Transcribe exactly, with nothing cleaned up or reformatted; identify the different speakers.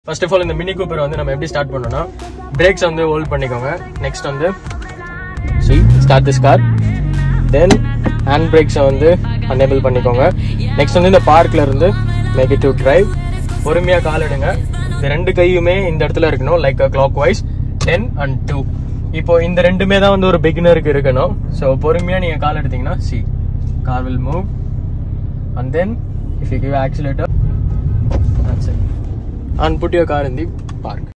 Speaker 1: First of all, இந்த Mini Cooper வந்து நம்ம எப்படி ஸ்டார்ட் பண்ணோம்னா பிரேக்ஸ் வந்து ஹோல்ட் பண்ணிக்கோங்க. நெக்ஸ்ட் வந்து see start this car. Then hand brakes வந்து enable பண்ணிக்கோங்க. நெக்ஸ்ட் வந்து இந்த பார்க்ல இருந்து make it to drive. பொறுமையா கால் எடுங்க. இந்த ரெண்டு கையுமே இந்த இடத்துல இருக்கணும் like a clockwise ten and two. இப்போ இந்த ரெண்டுமே தான் வந்து ஒரு பிகினருக்கு இருக்கணும். சோ பொறுமையா நீங்க கால் எடுத்தீங்கன்னா see car will move and then if you give accelerator, that's it. And put your car in the park.